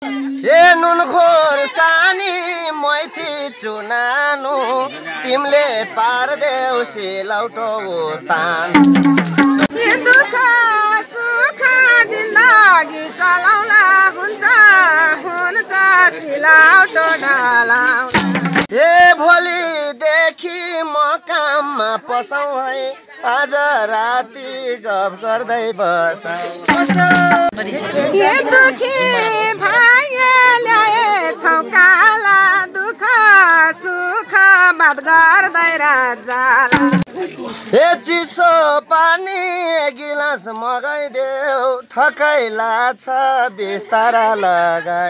ए नुनखोर सानी मैथी चुनानु तिमीले पारदेऊ सिलौटो उतान दुःख सुख जिन्दगी चलाउला हुन्छ सिलौटो ढलाउन ए भोलिदेखि म काममा पसौँ है आज राति गफ गर्दै बसौँ ए दुखी भाग्य ल्याएछौ काला दुःख सुख बात गर्दै राजाला ए चिसो पानी गिलास मगाइदेऊ थकाइ लाग्छ बिस्तारा लगाइ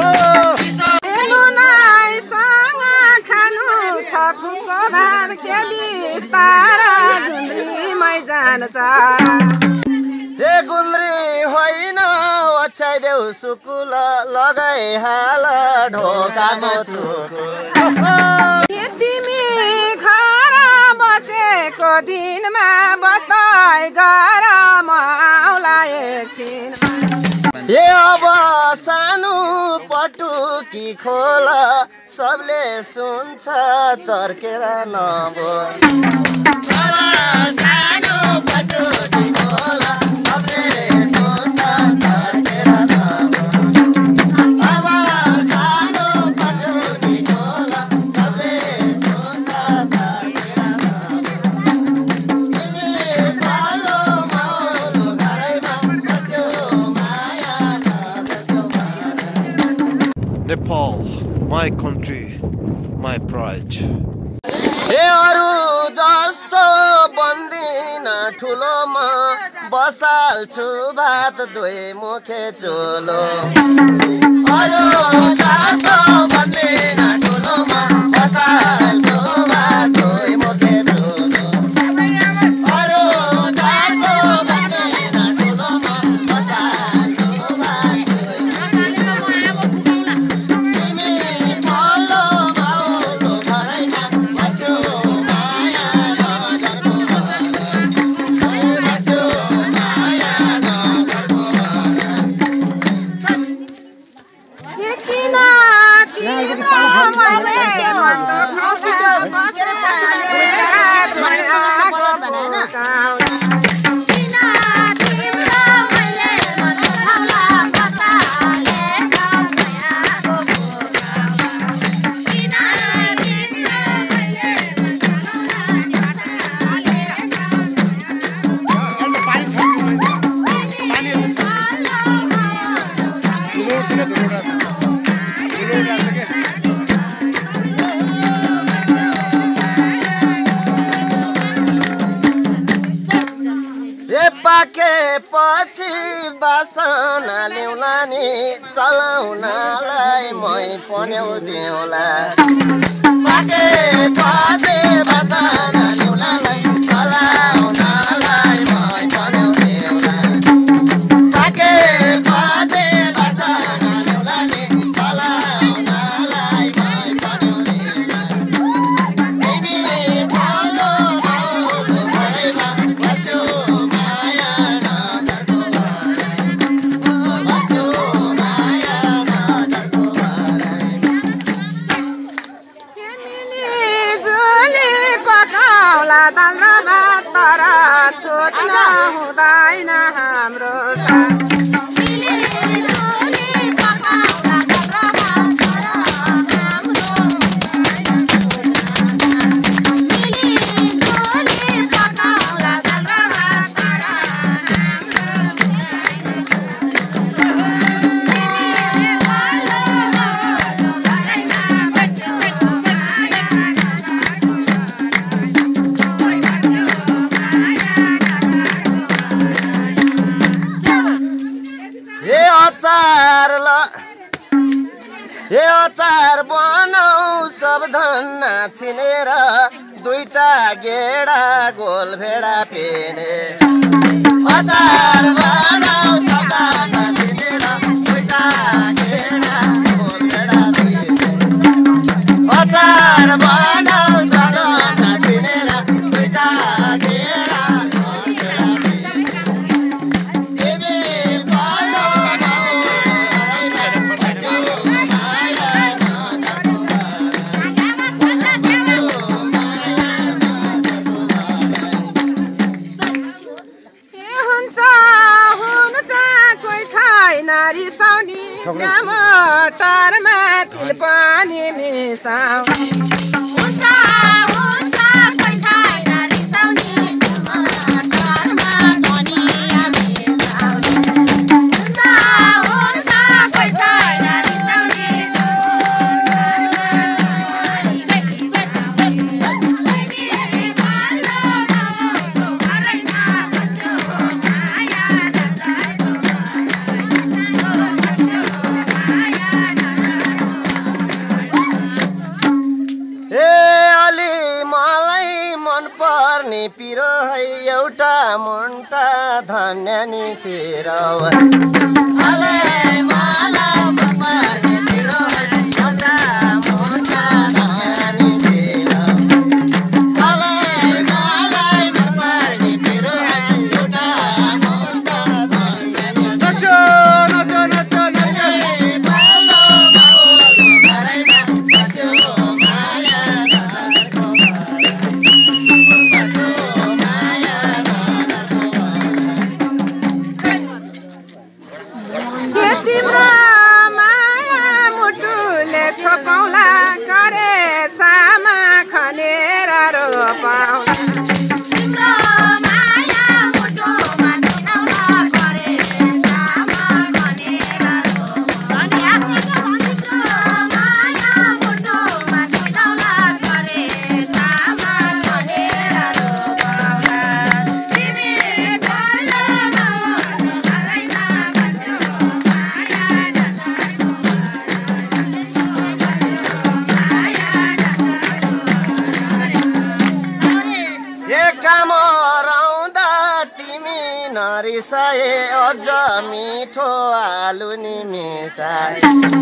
नुनाइसँग खानु छ फुको भात के बिस्तारा गुन्द्रीमै जान्छ ए गुन्द्री होइन ओछ्याइदेऊ सुकुल लगाइहाल ढोकाको चुकुल तिमी घर बसेको दिनमा बस्दै गर म आउला एकछिन ए अब सानो पटुकी खोल सबले सुन्छ चर्केर नबोल सानो पटुकी खोल सबले सुन्छ चर्केर Nepal, my country, my pride. ए अरु जस्तो बन्दिन ठुलोमा बसाल्छु भात दुई मुखे चोलो अरु जस्तो बन्दिन ठुलोमा बसाल्छु भात दुई मुखे चोलो अरु जस्तो बन्दिन ठुलोमा बसाल्छु भात चलाउनलाई मै पन्याउ देउला पाके पछि बसन ल्याउनलाई चलाउनलाई मै पन्याउ देउला पाके पछि बसन ल्याउनलाई चलाउनलाई मै पन्याउ देउला तिमी भलो भलो घरैमा बस्यो माया नगर्को छोड्न हुँदैन हाम्रो अचार बनाऊ सब धन्ना छिनेर दुईटा गेडा गोल भेडा पेने अचार बनाऊ सब धन्ना छिनेर दुईटा गेडा गोल भेडा पेने अचार बनाऊ सब धन्ना छिनेर दुईटा गेडा गोल भेडा पेने तिमी पालो टमाटरमा तिल पनि मिसाउ मुन्टा धन्यानी छिराउ छोपौला करे सामा खनेर रोपाउला रिसाए अझ मिठो आलु नि मिसाए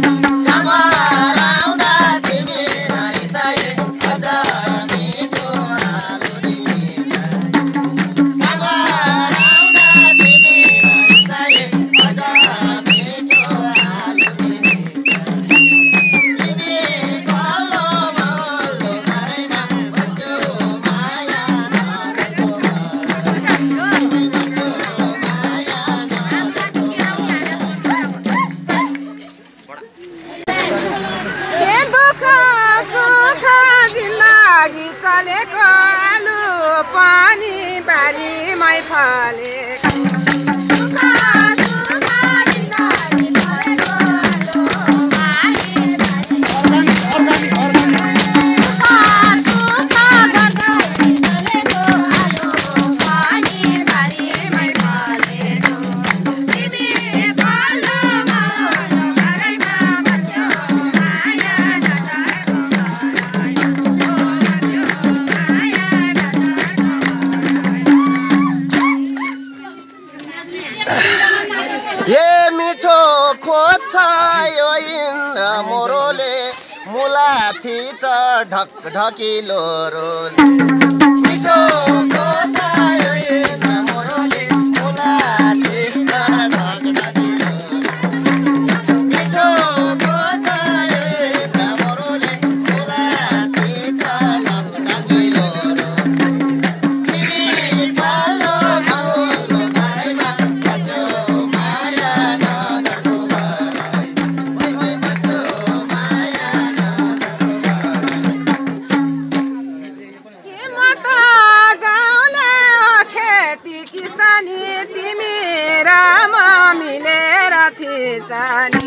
चलेको आलु पानी बारीमै फले मुलाथी ढक ढकिलो रोल मिठो खोतायो इन्द्र मोरोले मुलाथी ढक ढकिलो मिठो खोतायो इन्द्र मोरोले मुलाथी ढक ढकिलो तिमी पालो मौलो माइमा बस्यो माया नदको तिमी राम मिलेर थिचानी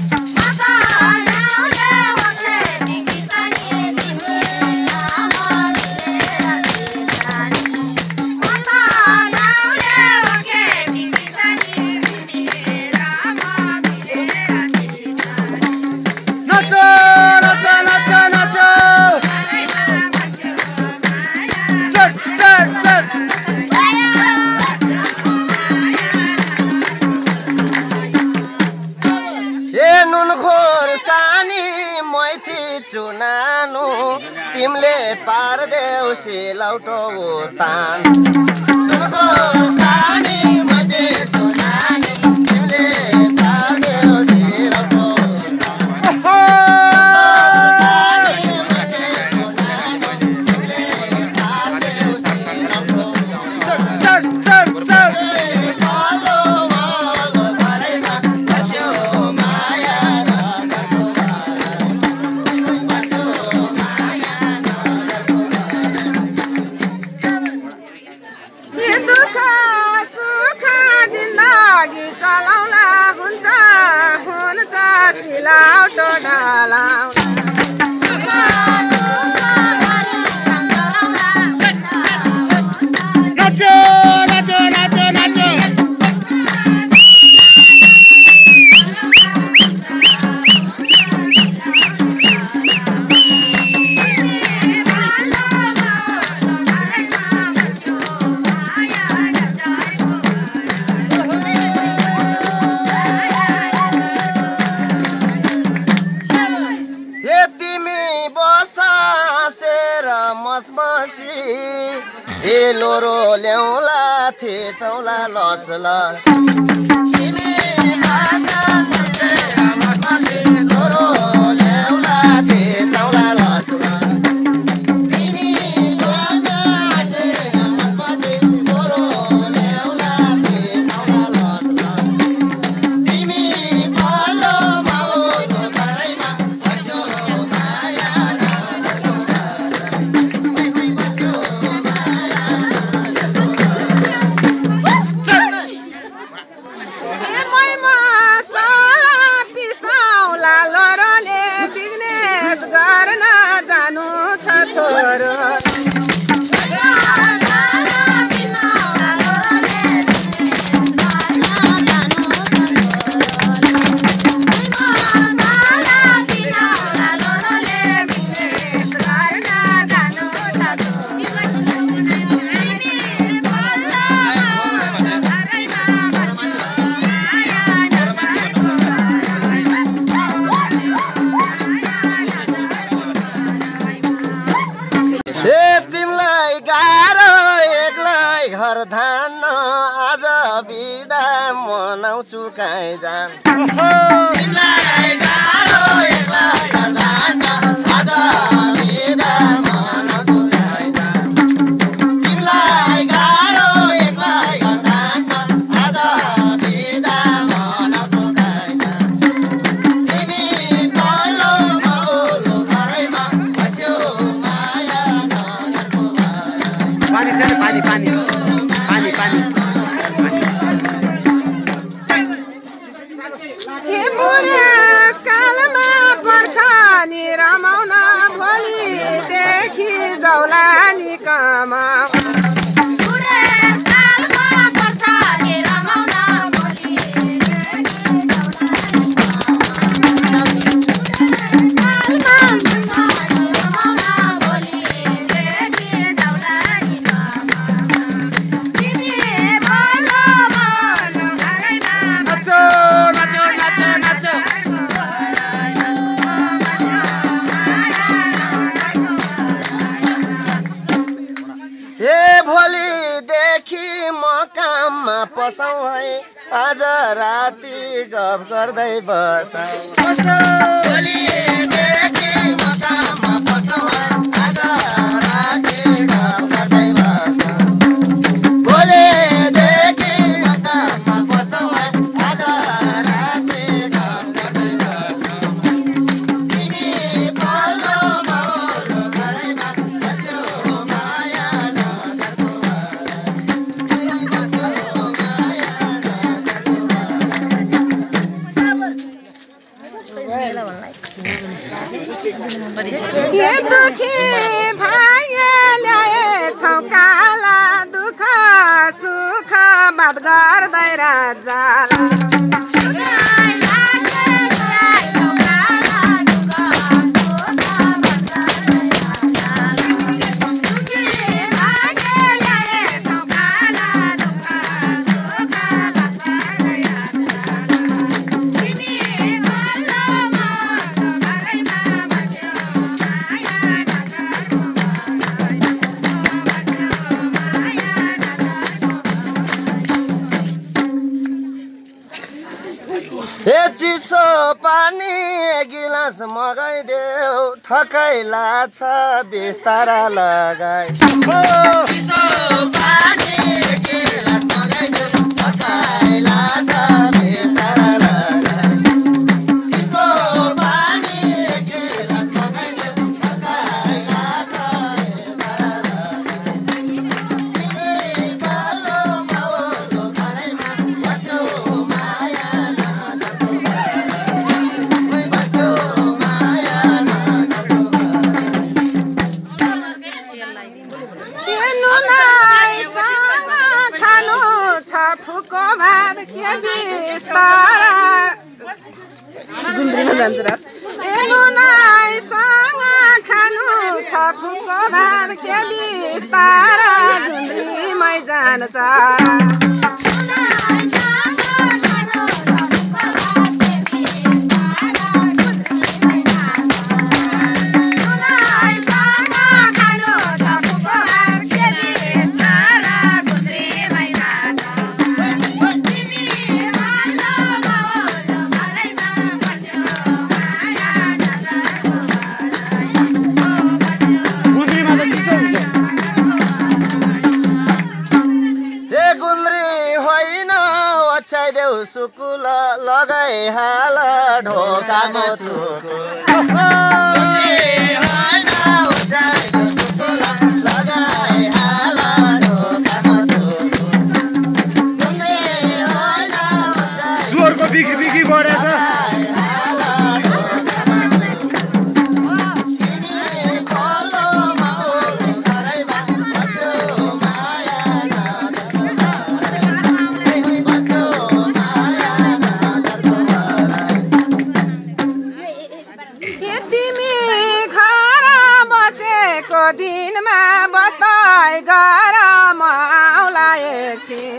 चुनानो तिमले पार देउसी लौटो तान सानी मजे चुनानी तिमले पार देउसी लौटो माया सिलौटो ढलाउन लोरो ल्याउला थिचौला लस लस लोरो ल्याउला थिचौला लस सुकाइ जान तिमीलाई गाह्रो एक्लै गर्दान आज बिदा मन सुकाइ जान तिमीलाई गाह्रो एक्लै गर्दान आज बिदा मन सुकाइ जान तिमी तल्लो माउलो घरैमा बस्यो माया नगरको पानी पानी पानी पानी पानी कालमा पर्छ नि रमाउन भोलिदेखि जाउला नि कमा पसौ है आज राति गफ गर्दै बसौ भोलिदेखि म काममा पसौ है आज राति गफ गर्दै बसौ भोलिदेखि म काममा पसौ है आज राति गफ गर्दै बसौ तिमी पल्लो माउलो घरैमा बस्यो माया नगरको ये दुखी भाग्य ल्याए छौ काला दुःख सुख बात गर्दै राजा चिसो पानी गिलास मगाइदेऊ थकाइ लाग्छ बिस्तारा लगाइ चिसो पानी गिलास मगाइदेऊ थकाइ लाग्छ बिस्तारा लगाइ चिसो पानी गिलास मगाइदेऊ थकाइ लाग्छ बिस्तारा लगाइ पालो माउलो घरैमा बस्यो माया के बिस्तारा गुन्द्रीमा जान्छ र एनुनाइसँग खानु छ फुको भात के बिस्तारा गुन्द्रीमै जान्छ सुकुल लगाई हाल ढोकाको सुअरको बिक्री बढेछ दिनमा बस्दै गरम आउला एकछिन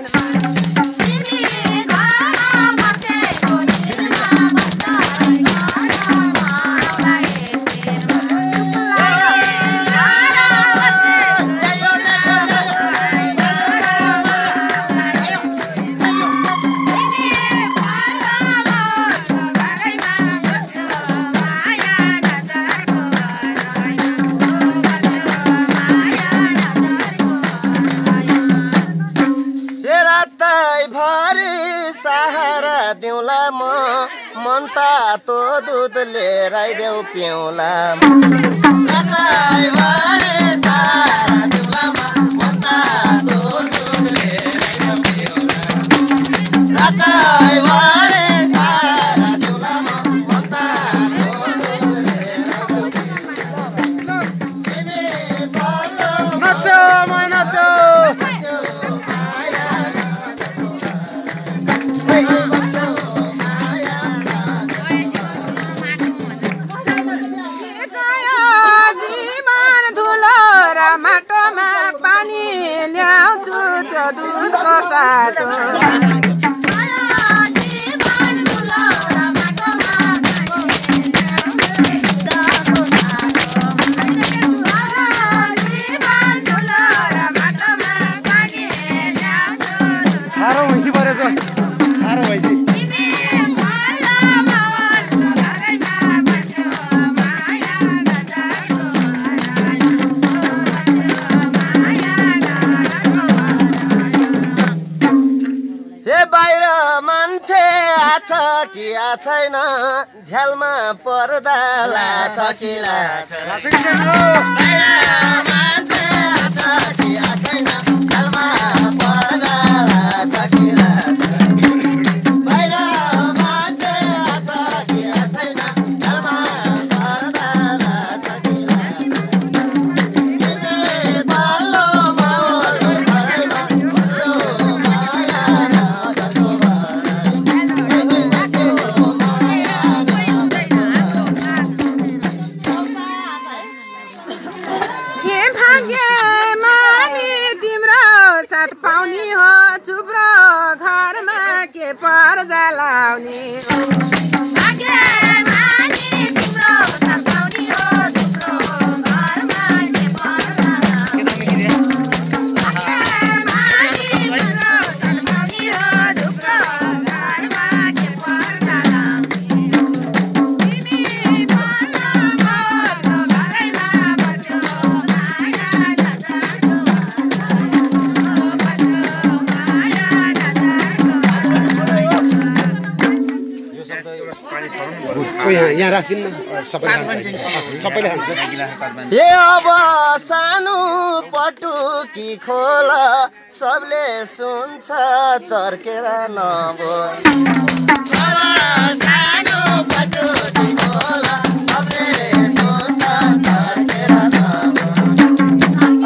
मन तातो दुध लिएर आइदेऊ पिउला ल्याउँछु त्यो दुधको साटो छैन झ्यालमा पर्दा लाछ कि लाछ पर जलाउने यहाँ राखिन्न सबैले खान्छ हे अब सानो पटुकी खोल सबले सुन्छ चर्केर नबोल सानो पटुकी खोल सबले सुन्छ चर्केर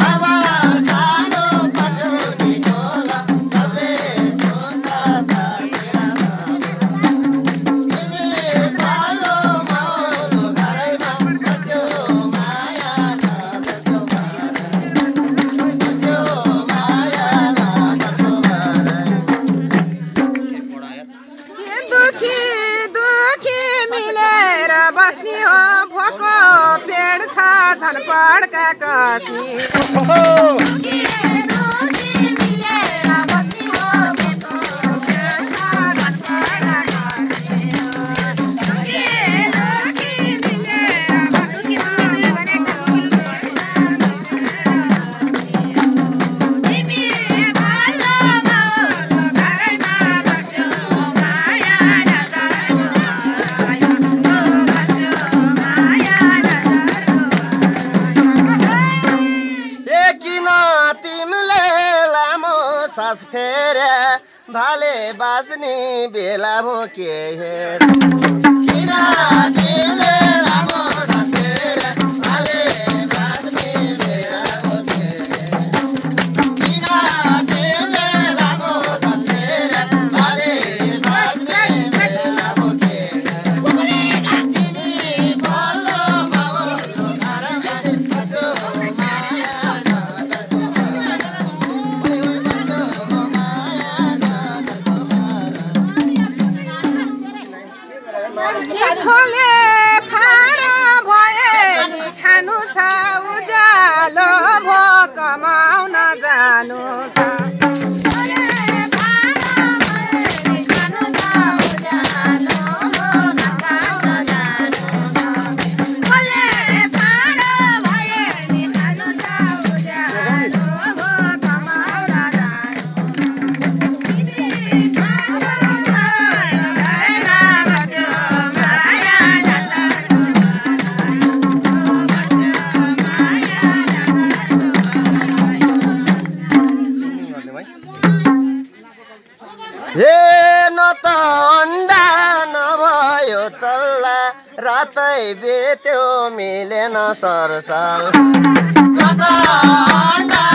नबोल अब सानो पटुकी खोल सबले सुन्छ पड्का कसी फेरे भाले बास्ने बेला भो के हेर किरा दिले लामो फेरे भाले बास्ने बेला भो के किरा दिले लामो फेरे भाले बास्ने बेला भो के ओरे गाछिनी बोलो बाबो घर में बसो खोले फाडा भए नि खानु छ उज्यालो भो कमाउन जानु छ रातै बेत्यो मिलेन सरसाल